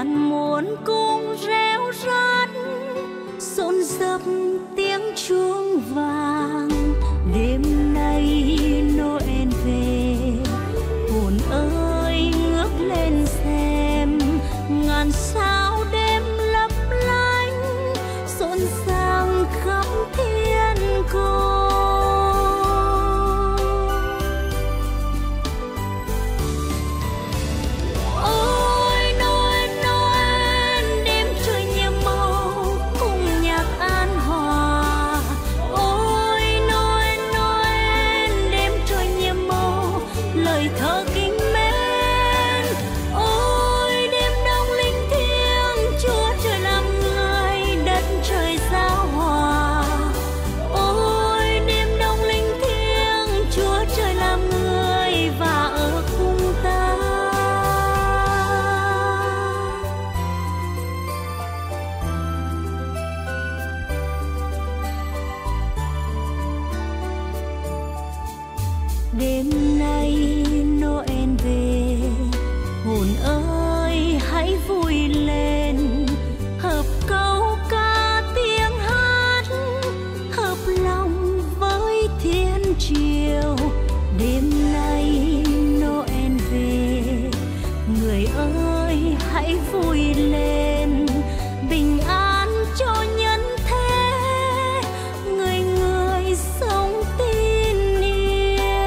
đàn muôn cung réo rắt, rộn rập tiếng chuông vàng. Đêm nay Noel về, hồn ơi ngước lên xem ngàn sao đêm lấp lánh, rộn ràng khắp thiên cung. Đêm nay Noel về, hồn ơi hãy vui lên, hợp câu ca tiếng hát, hợp lòng với thiên triều. Đêm nay Noel về, người ơi hãy vui lên, bình an cho nhân thế, người người sống tin yêu.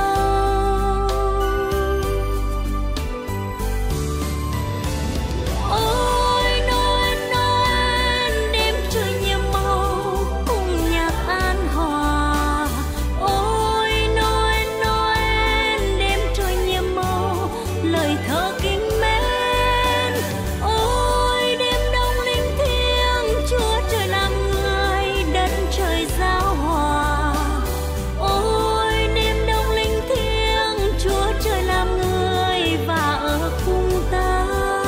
Ôi Noel Noel, đêm trời nhiệm màu cùng nhạc an hòa. Ôi Noel Noel, đêm trời nhiệm màu lời thơ kính mến. Ôi đêm đông linh thiêng, Chúa trời làm người, đất trời giao hòa. Ôi đêm đông linh thiêng, Chúa trời làm người và ở cùng ta.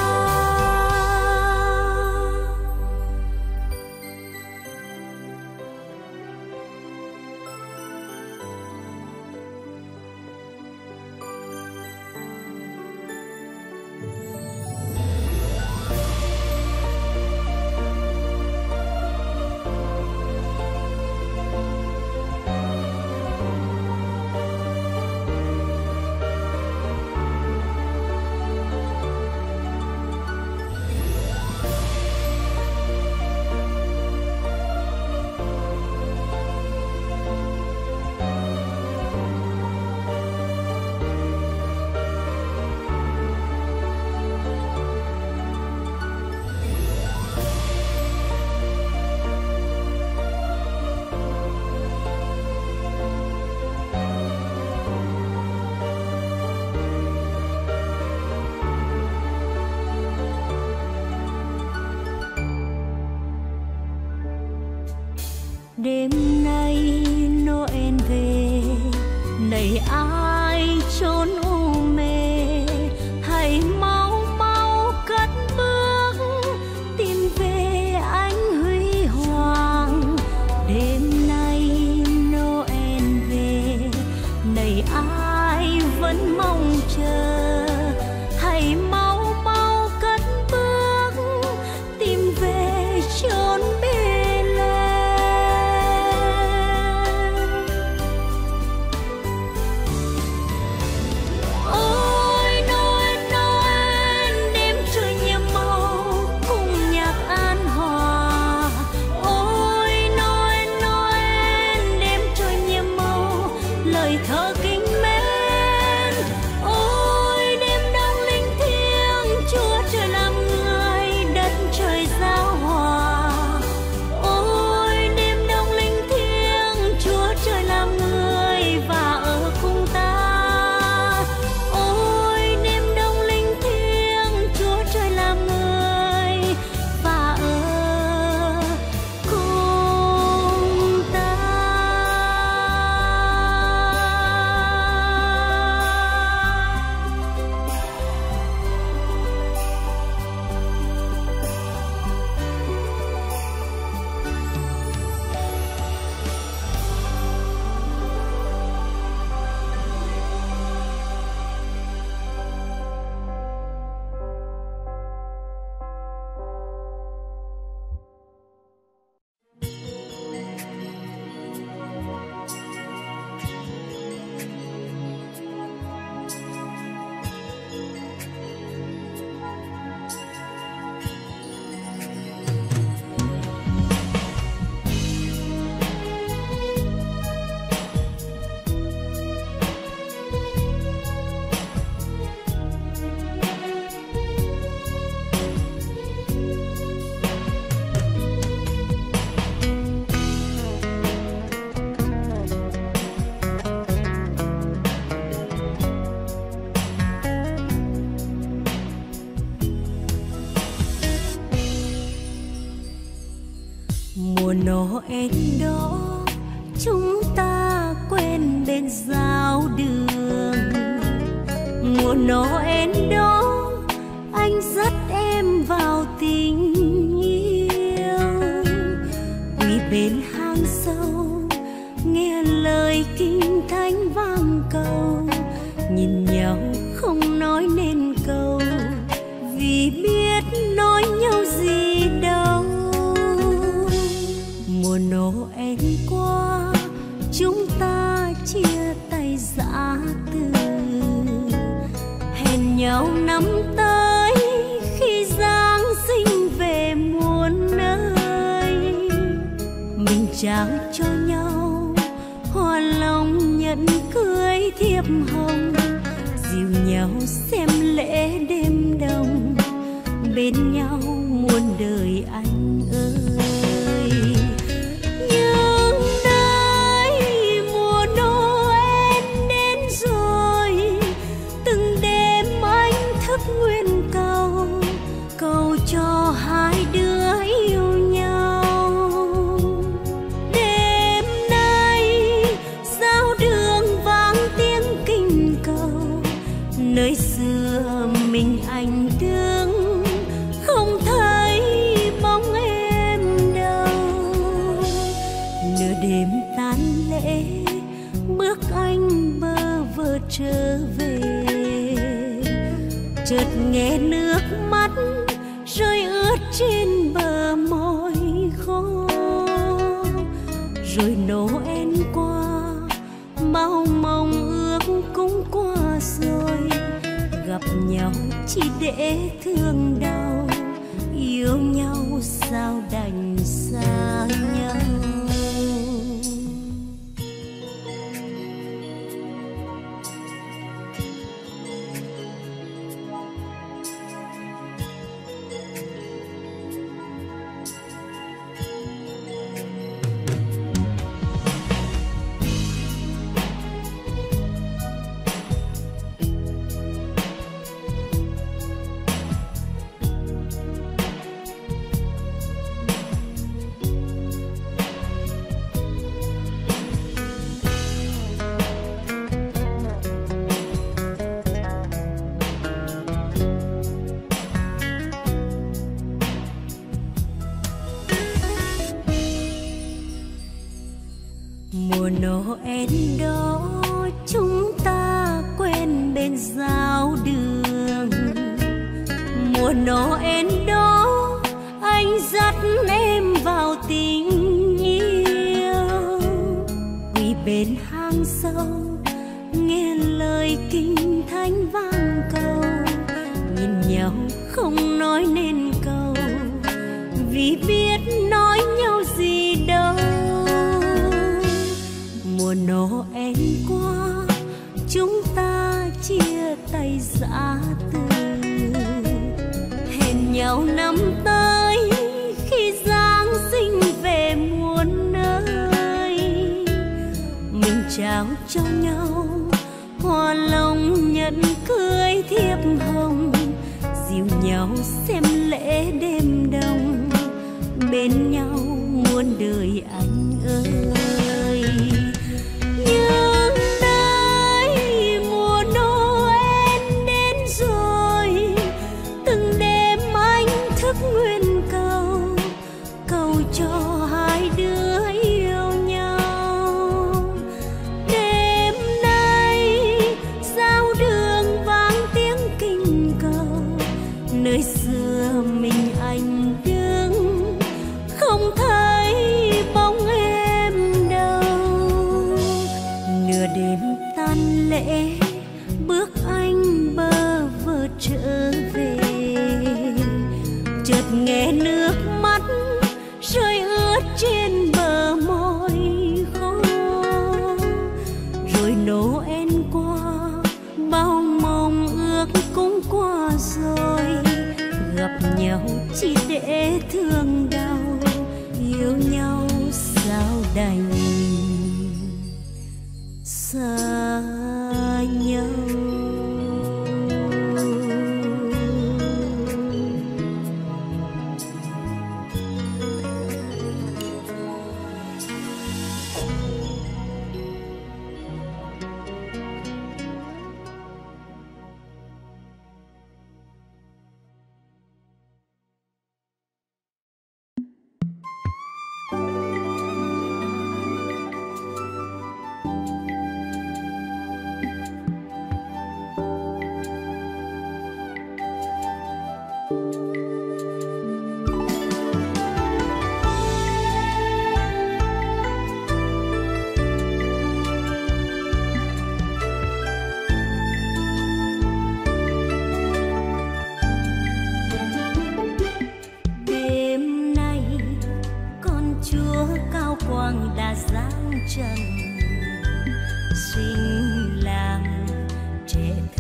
Đêm nay Noel về, này ai chốn u mê, hãy mau mau cất bước tìm về ánh huy hoàng. Đêm nay Noel về, này ai vẫn mong chờ, hãy mau mau cất bước tìm về chốn Bethlehem. Noel đó chúng ta quen bên giao đường. Mùa Noel đó anh dắt em vào tình yêu, quỳ bên hang sâu nghe lời kinh thánh vang cầu, nhìn nhau không nói nên câu vì biết nói nhau gì đâu. Mùa Noel qua chúng ta chia tay giã từ, hẹn nhau năm tới khi Giáng sinh về muôn nơi. Mình trao cho nhau hoa long nhẫn cưới thiệp hồng, dìu nhau xem lễ đêm đông, bên nhau muôn đời anh ơi. Nhưng đây mùa Noel đến rồi, từng đêm anh thức nguyện cầu, cầu cho hai đứa yêu nhau. Đêm nay giao đường vang tiếng kinh cầu, nơi xưa mình anh đứng không thấy bóng em đâu. Nửa đêm tan lễ bước anh bơ vơ trở về, chợt nghe nước mắt rơi ướt trên bờ môi khô. Rồi Noel qua bao mong ước cũng qua rồi, gặp nhau chỉ để thương đau, yêu nhau sao đành xa nhau. Mùa Noel đó chúng ta quen bên giao đường. Mùa Noel đó anh dắt em vào tình yêu, quỳ bên hang sâu nghe lời kinh thánh vang cầu, nhìn nhau không nói nên câu vì biết nói nhau gì đâu. Mùa Noel qua chúng ta chia tay giã từ, hẹn nhau năm tới khi Giáng sinh về muôn nơi. Mình trao cho nhau hoa long nhẫn cưới thiệp hồng, dìu nhau xem lễ đêm đông, bên nhau muôn đời anh ơi. Nhưng đây mùa Noel đến rồi, từng đêm anh thức nguyện cầu, cầu cho hai đứa yêu nhau. Đêm nay giao đường vang tiếng kinh cầu, nơi xưa mình anh đứng không thấy bóng em đâu. Nửa đêm tan lễ bước anh bơ vơ trở về, chợt nghe nước mắt rơi ướt trên bờ môi khô. Rồi Noel qua bao mong ước cũng qua rồi, gặp nhau chỉ để thương đau, yêu nhau sao đành xa nhau.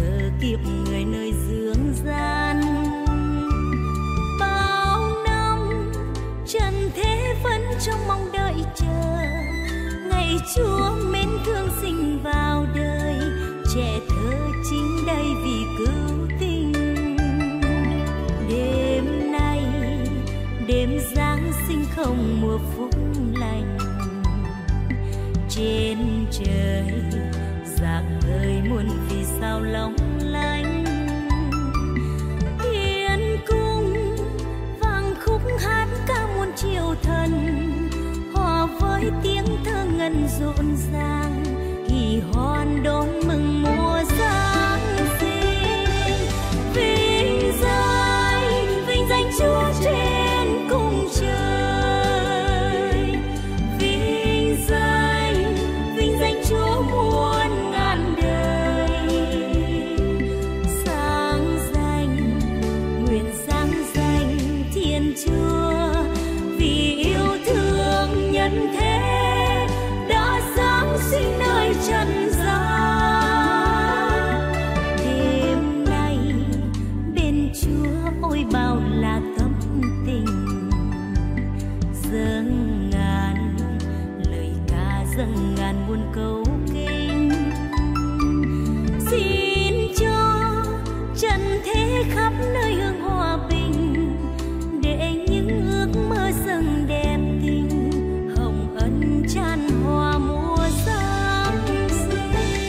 thơ kiếp người nơi dương gian. Bao năm trần thế vẫn trong mong đợi chờ ngày Chúa mến thương sinh vào đời, trẻ thơ chính đây vì cứu tình. Đêm nay đêm Giáng sinh không mùa phúc lành, trên trời rạng ngời muôn vì sao long lanh. Thiên cung vang khúc hát ca muôn triều thần, hòa với tiếng thơ ngân rộn ràng, kỳ hoan đón mừng mùa Giáng sinh. Vinh danh Chúa trên cung trời, vinh danh Chúa muôn ngàn đời. Sáng danh nguyện sáng danh Thiên Chúa, vì yêu thương nhân thế đã giáng sinh nơi trần gian. Đêm nay bên Chúa ôi bao là tâm tình, dâng ngàn lời ca dâng ngàn muôn câu kinh. Xin cho trần thế khắp nơi hương hòa bình, để những ước mơ dâng đẹp tình, hồng ân tràn hòa mùa Giáng sinh.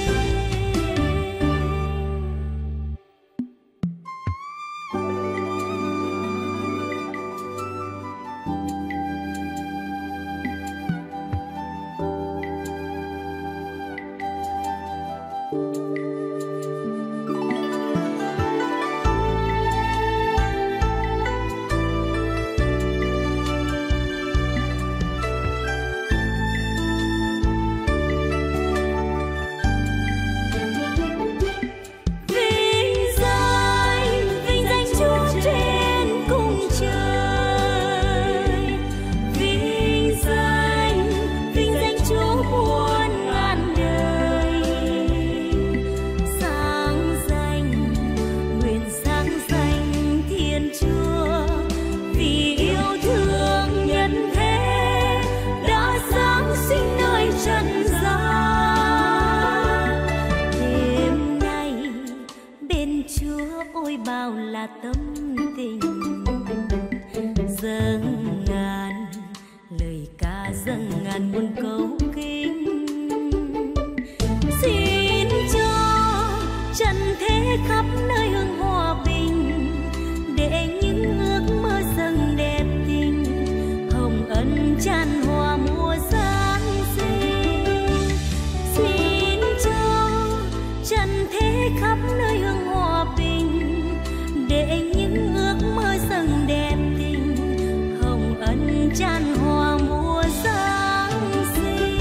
Vinh danh Chúa trên cung trời, vinh danh Chúa muôn ngàn đời. Sáng danh nguyện sáng danh Thiên Chúa, vì yêu thương nhân thế đã giáng sinh nơi trần gian. Đêm nay bên Chúa ôi bao là tâm tình, dâng ngàn lời ca dâng ngàn muôn câu kinh. Xin cho trần thế khắp nơi hương hòa bình, để những ước mơ dâng đẹp tình, hồng ân tràn hòa mùa Giáng sinh. Xin cho trần thế khắp nơi hương hòa bình, để những ước mơ dâng đẹp tình, hồng ân tràn hòa mùa Giáng sinh.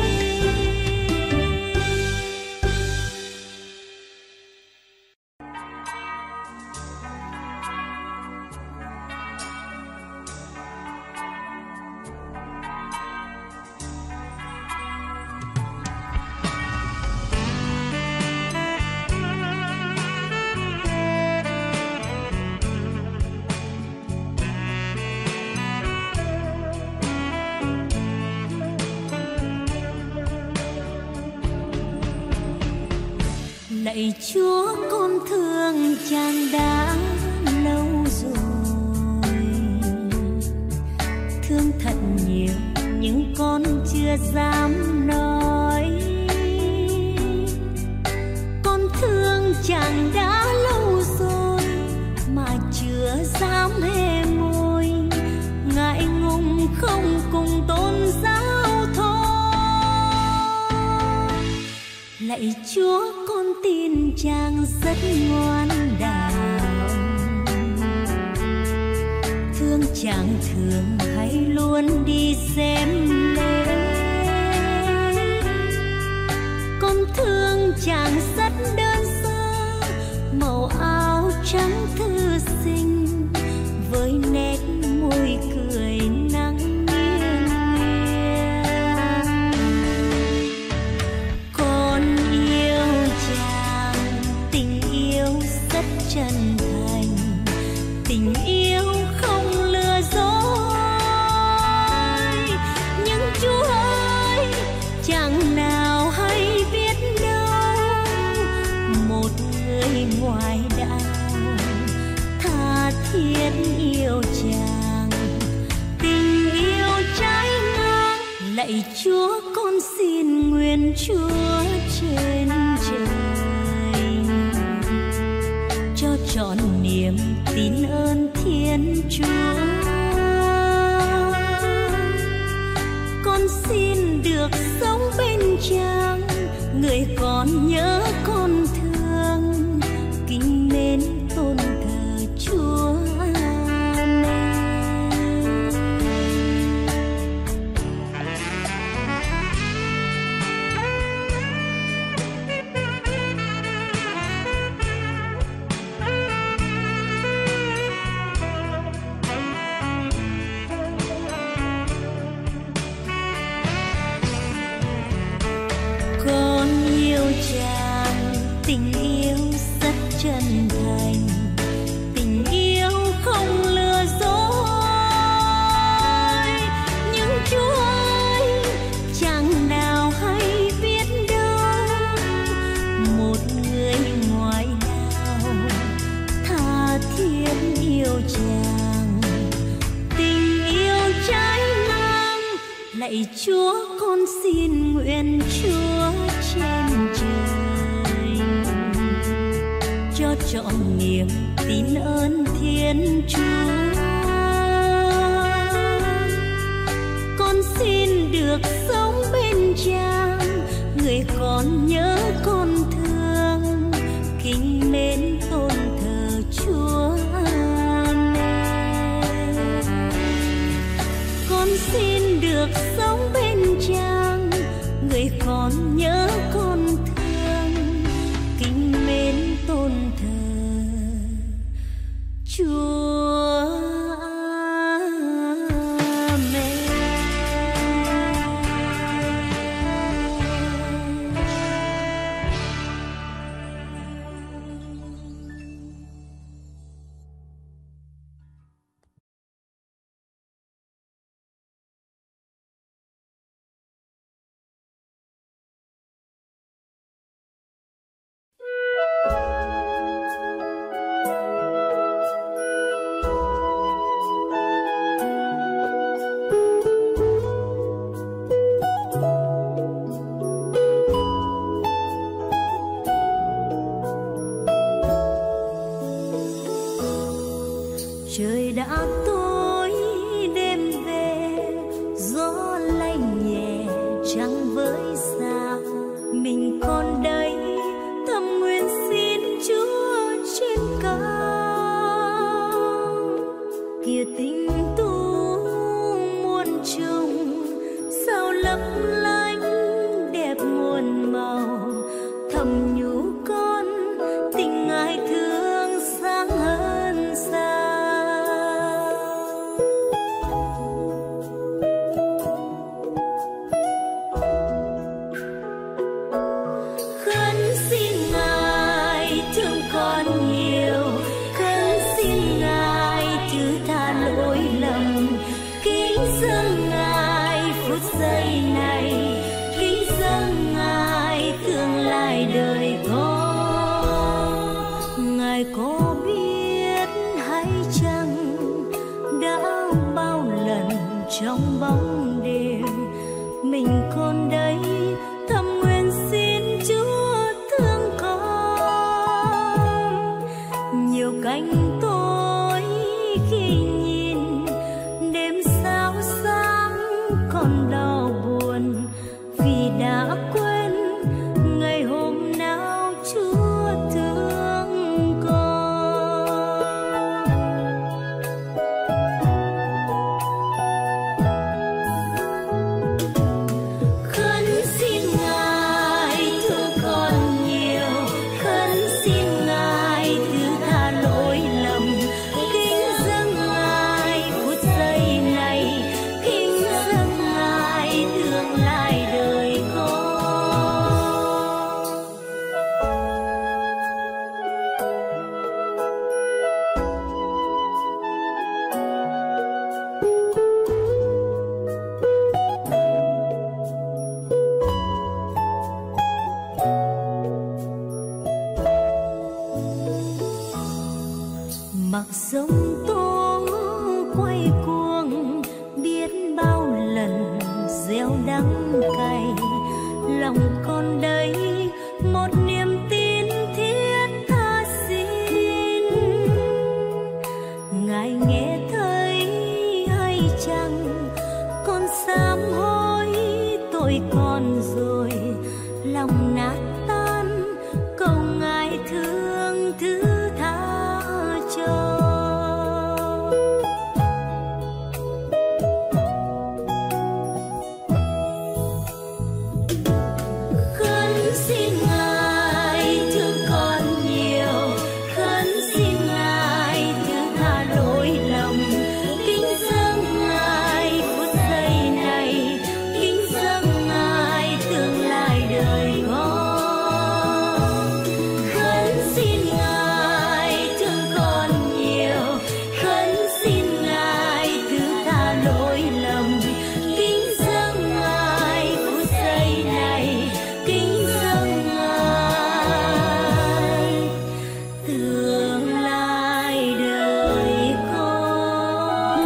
Lạy Chúa con thương chàng đã lâu rồi, thương thật nhiều nhưng con chưa dám nói. Con thương chàng đã lâu rồi mà chưa dám hé môi, ngại ngùng không cùng tôn giáo thôi. Lạy Chúa con tin chàng rất ngoan đạo, thương chàng thường hay luôn đi xem lễ. Con thương chàng rất đơn sơ, màu áo trắng thư sinh với nét môi cười nắng nghiêng nghiêng. Con yêu chàng tình yêu chân thành, tình yêu không lừa dối. Nhưng Chúa ơi, chẳng nào hay biết đâu, một người ngoài đạo tha thiết yêu chàng, tình yêu trái ngang. Lạy Chúa, con xin nguyện Chúa trên trời cho trọn niềm tin ơn Thiên Chúa. Con xin được sống bên chàng, người con nhớ con thương, kính mến tôn thờ Chúa. Tình yêu rất chân thành, tình yêu không lừa dối. Nhưng Chúa ơi, chẳng nào hay biết đâu, một người ngoài đạo tha thiết yêu chàng, tình yêu trái ngang. Lạy Chúa, con xin nguyện Chúa trên trời cho trọn niềm tin ơn Thiên Chúa. Con xin được sống bên chàng, người con nhớ con thương, kính mến tôn thờ Chúa. Con xin được sống bên chàng, người con nhớ con thương, kính mến tôn thờ Chúa. Trời đã tối đêm về, gió lạnh nhẹ trăng với sao. Mình còn đây thầm nguyện xin Chúa trên cao. Kìa tình tu muôn trùng, sao lấp lánh đẹp muôn màu. Thầm nhủ con tình Ngài thương sáng hơn sao. Giây này kính dâng Ngài tương lai đời con. Ngài có biết hay chăng đã bao lần trong bóng đêm mình còn đây thầm nguyện xin Chúa thương con. Nhiều cánh tối khi nhìn đêm sao sáng còn đau buồn vì đã quên ngày hôm nào Chúa thương con. Khấn mặc giông tố quay cuồng, biết bao lần gieo đắng cay, lòng con đây một niềm tin thiết tha xin. Ngài nghe thấy hay chăng, con sám hối tội con rồi, lòng nát tan cầu Ngài thương thứ tha cho. Khấn xin Ngài thương con nhiều, khấn xin Ngài thứ tha lỗi lầm, kính dâng Ngài phút giây này, kính dâng Ngài tương lai đời con. Khấn xin Ngài thương con nhiều, khấn xin Ngài thứ tha lỗi lầm, kính dâng Ngài phút giây này, kính dâng Ngài tương lai đời con.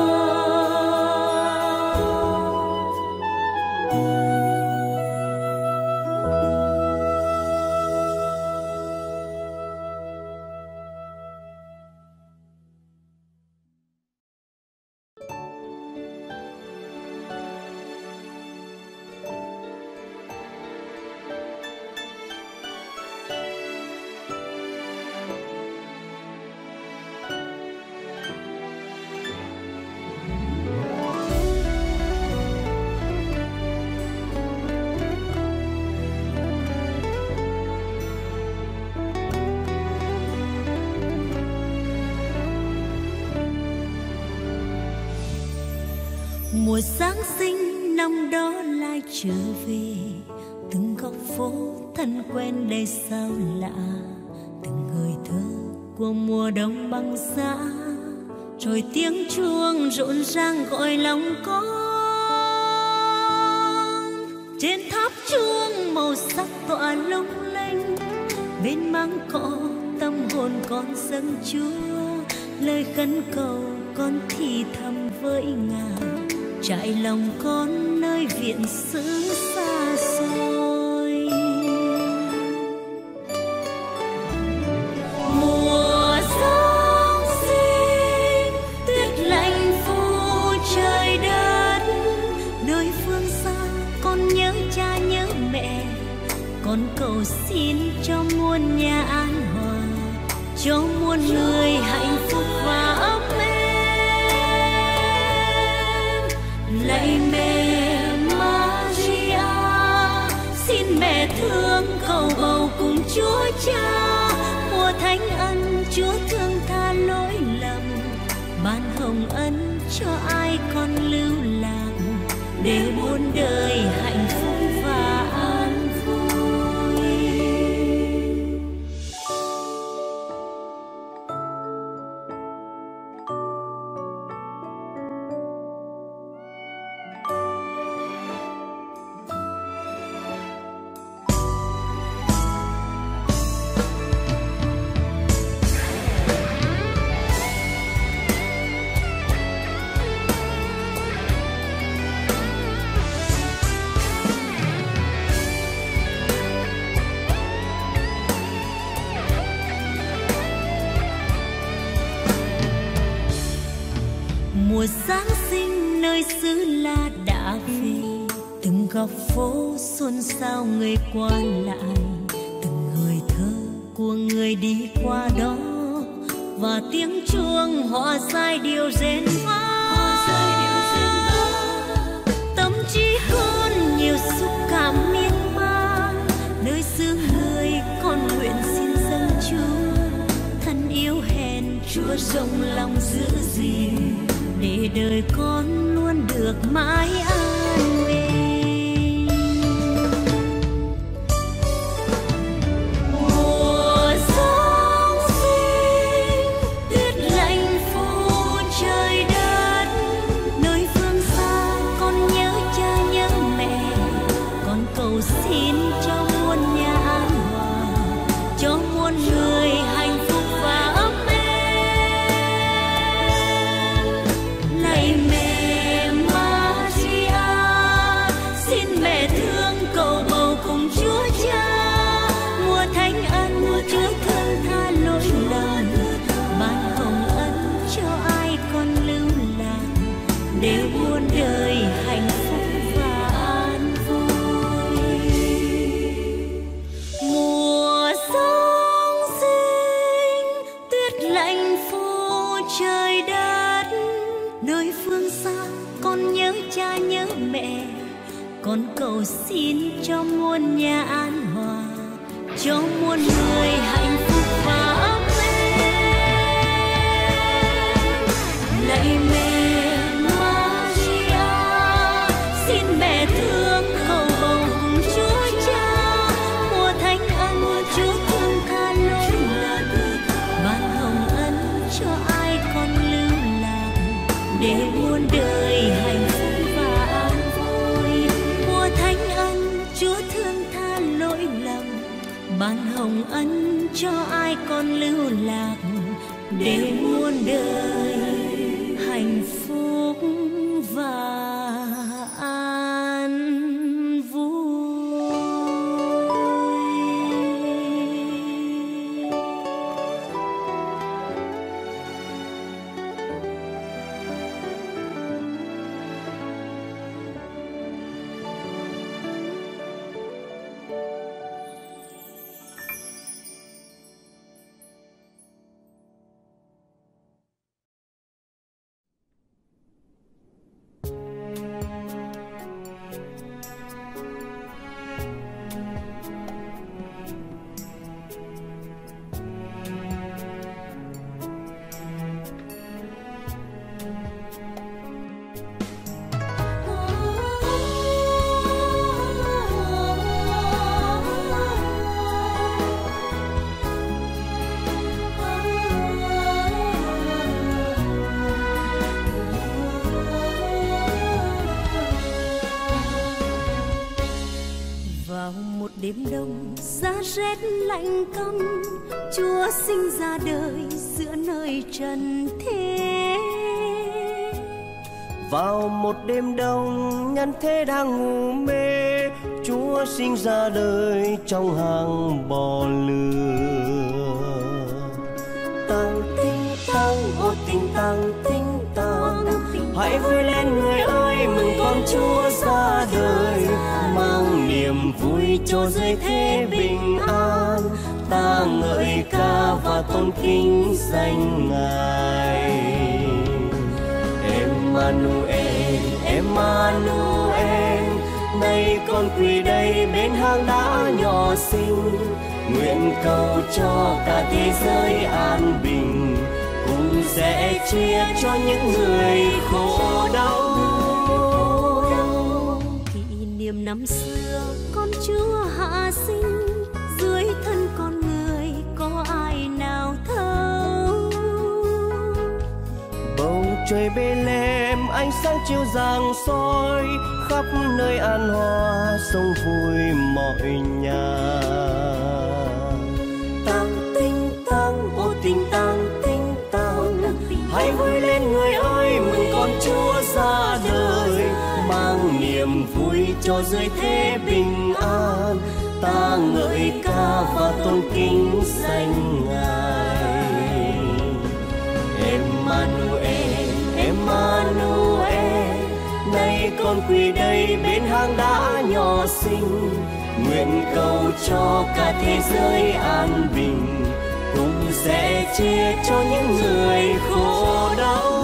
Mùa Giáng sinh năm đó lại trở về, từng góc phố thân quen đầy sao lạ, từng hơi thở của mùa đông băng giá, rồi tiếng chuông rộn ràng gọi lòng con. Trên tháp chuông màu sắc tỏa lung linh, bên máng cỏ tâm hồn con dâng Chúa, lời khấn cầu con thì thầm với Ngài, trải lòng con nơi viện xứ xa xôi. Mùa Giáng sinh tuyết lạnh phủ trời đất, nơi phương xa con nhớ cha nhớ mẹ, con cầu xin cho muôn nhà an hòa, cho muôn người hạnh phúc và ấm êm. Lạy mẹ Maria, xin mẹ thương cầu bầu cùng Chúa Cha, mùa thánh ân Chúa thương tha lỗi lầm, ban hồng ân cho ai con lưu lạc, để muôn đời hạnh phúc và an vui. Mùa Giáng sinh nơi xứ La đã về, từng góc phố xôn xao người qua lại, từng hơi thở của người đi qua đó, và tiếng chuông hòa giai điệu rền vang. Tâm trí con nhiều xúc cảm miên man, nơi xứ người con nguyện xin dâng Chúa, thân yêu hèn Chúa rộng lòng giữ gìn, để đời con luôn được mãi an bình. Mùa Giáng sinh tuyết lạnh phủ trời đất, nơi phương xa con nhớ cha nhớ mẹ, con cầu xin cho muôn nhà an hòa, cho muôn người hạnh phúc và ấm êm. phương xa, con nhớ cha nhớ mẹ, con cầu xin cho muôn nhà an hòa, cho muôn người hạnh phúc và ấm êm. Lạy mẹ Maria, xin mẹ thương cầu bầu cùng Chúa Cha, mùa thánh ân Chúa thương tha lỗi lầm, ban hồng ân cho ai con lưu lạc, để muôn đời hạnh phúc và an vui. Mùa thánh ân Chúa thương tha lỗi lầm, ban hồng ân cho ai con lưu lạc, để muôn đời hạnh phúc và an vui. Đêm đông giá rét lạnh căm, Chúa sinh ra đời giữa nơi trần thế. Vào một đêm đông nhân thế đang ngủ mê, Chúa sinh ra đời trong hang bò lửa. Tăng tinh tăng ô tinh tăng tinh tăng, hãy vui lên người ơi, mừng con Chúa ra đời, mang niềm vui cho giới thế bình an. Ta ngợi ca và tôn kính danh Ngài. Emmanuel, Emmanuel, nay con quỳ đây bên hang đá nhỏ xinh, nguyện cầu cho cả thế giới an bình, cùng sẽ chia cho những người khổ đau. Kỷ niệm năm xưa con Chúa hạ sinh, dưới thân con người có ai nào thấu. Bầu trời Bethlehem ánh sáng chiếu rạng soi, khắp nơi an hòa sống vui mọi nhà. Tăng tinh tăng ô tinh tăng tinh tăng, hãy vui lên người ơi, mừng con Chúa ra đời, mang niềm vui cho giới thế bình an. Ta ngợi ca và tôn kính danh Ngài. Emmanuel, Emmanuel, nay con quỳ đây bên hang đá nhỏ xinh, nguyện cầu cho cả thế giới an bình, cùng sẽ chia cho những người khổ đau.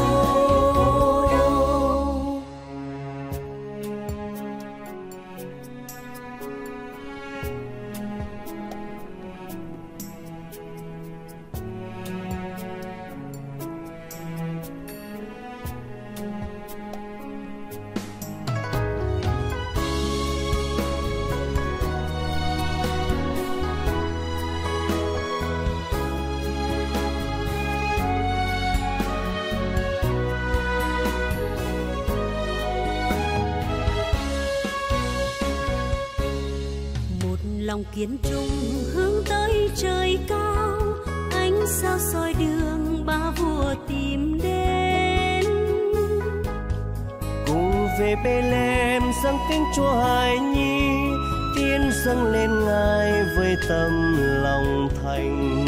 Lòng kiên trung hướng tới trời cao, ánh sao soi đường ba vua tìm đến. Cùng về Bethlehem dâng kính Chúa hài nhi, tiên dâng lên Ngài với tâm lòng thành.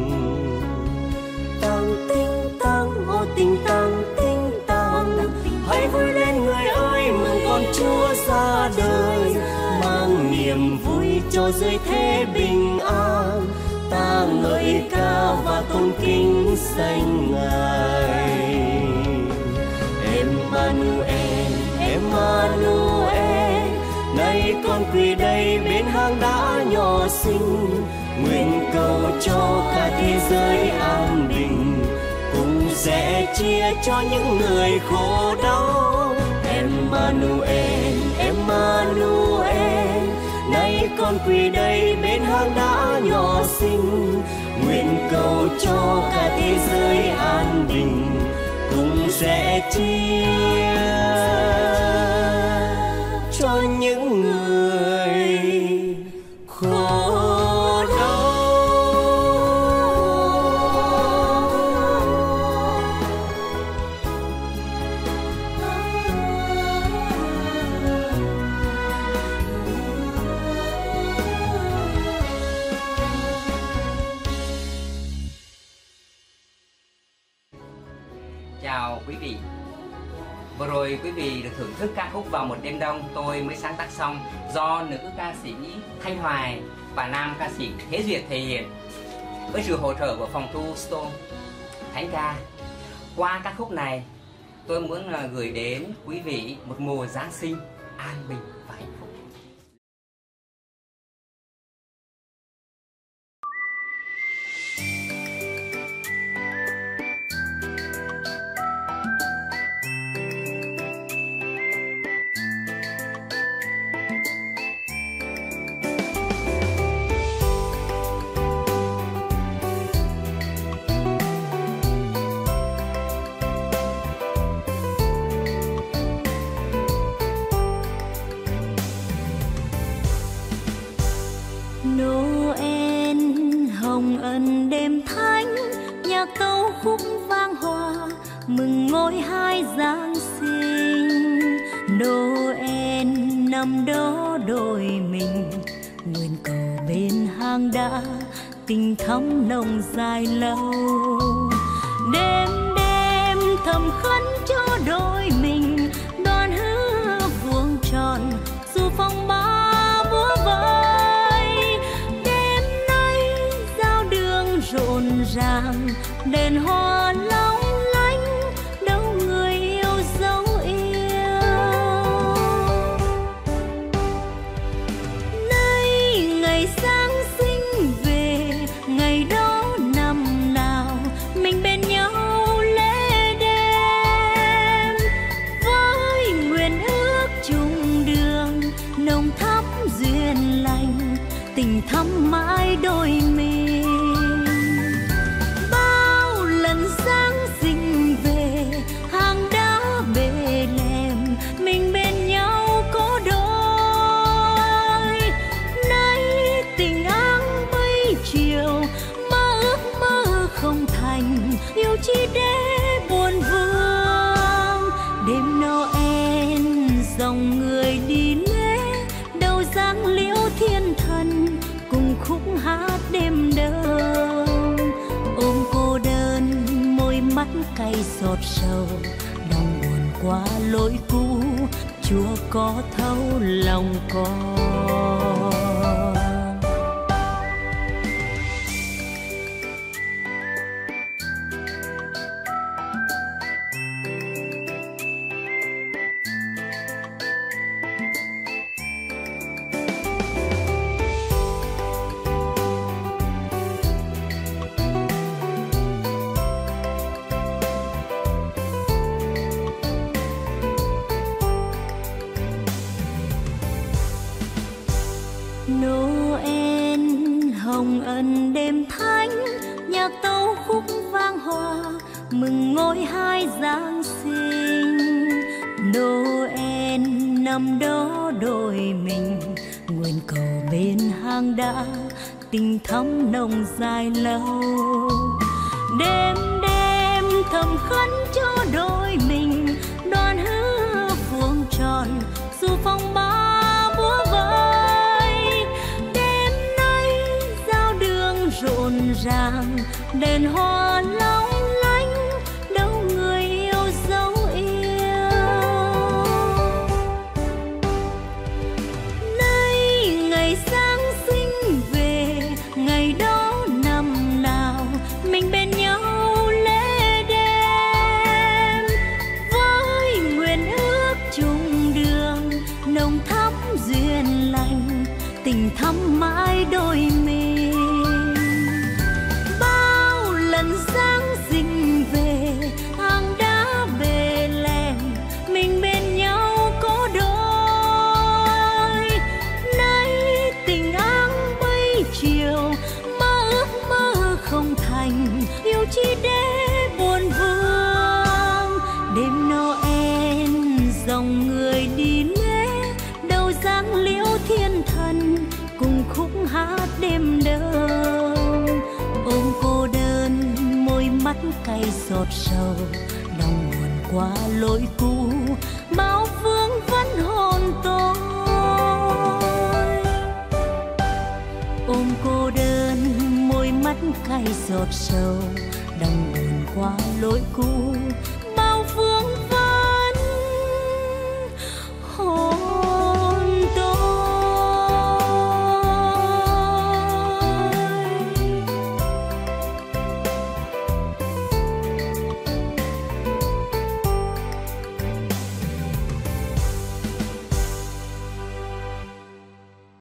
Tăng tinh tăng ô tinh tăng tinh tăng, hãy vui lên người ơi, mừng con Chúa ra đời, mang niềm vui cho giới thế bình an. Ta ngợi ca và tôn kính danh Ngài. Emmanuel, cho cả thế giới an bình, cùng sẽ chia cho những người khổ đau. Emmanuel, Emmanuel, nay con quỳ đây bên hang đá nhỏ xinh, nguyện cầu cho cả thế giới an bình, cùng sẽ chia cho những người khổ đau. Chào quý vị. Vừa rồi quý vị được thưởng thức ca khúc Vào một đêm đông tôi mới sáng tác xong, do nữ ca sĩ Thanh Hoài và nam ca sĩ Thế Duyệt thể hiện với sự hỗ trợ của phòng thu Stone Thánh Ca. Qua ca khúc này tôi muốn gửi đến quý vị một mùa Giáng sinh an bình và hạnh phúc. Noel hồng ân đêm thánh, nhạc tấu khúc vang hòa mừng ngôi hai Giáng sinh. Noel năm đó đôi mình nguyện cầu bên hang đá, tình thắm nồng dài lâu. Đêm đêm thầm khấn cho đôi mình, đoàn hứa vuông tròn dù phong ba múa vơi. Đêm nay giao đường rộn ràng, đèn hoa long lánh, đâu người yêu dấu yêu. Nay ngày Giáng sinh về, ngày đó năm nào mình bên nhau lễ đêm, với nguyện ước chung đường nồng thắm duyên lành, tình thắm mãi đôi mình. Bao lần Giáng sinh về, hang đá bề lèm, mình bên nhau có đôi. Nay tình áng mây chiều, mơ ước mơ không thành, yêu chi để buồn vương. Đêm Noel dòng người đi lễ, đầu dáng liễu thiên thần cùng khúc hát đêm đông. Ôm cô đơn môi mắt cay xót sầu, đau buồn qua lỗi cũ, Chúa có thấu lòng con. Noel hồng ân đêm thánh, nhạc tấu khúc vang hòa mừng ngôi hai Giáng sinh. Noel năm đó đôi mình nguyện cầu bên hang đá, tình thắm nồng dài lâu. Đêm đêm thầm khấn cho đôi mình, đoàn hứa vuông tròn dù phong ba múa vơi. Đêm nay giao đường rộn ràng, đèn hoa long lánh, đâu người yêu dấu yêu. Nay ngày Giáng sinh về, ngày đó năm nào mình bên nhau lễ đêm, với nguyện ước chung đường nồng thắm duyên lành, tình thắm mãi đôi mình. chi để buồn vương. Đêm Noel dòng người đi lễ, đầu dáng liễu thiên thần cùng khúc hát đêm đông. Ôm cô đơn môi mắt cay giọt sầu, lòng buồn qua lối cũ bao vương vấn hồn tôi. Ôm cô đơn môi mắt cay giọt sầu, lòng buồn qua lối cũ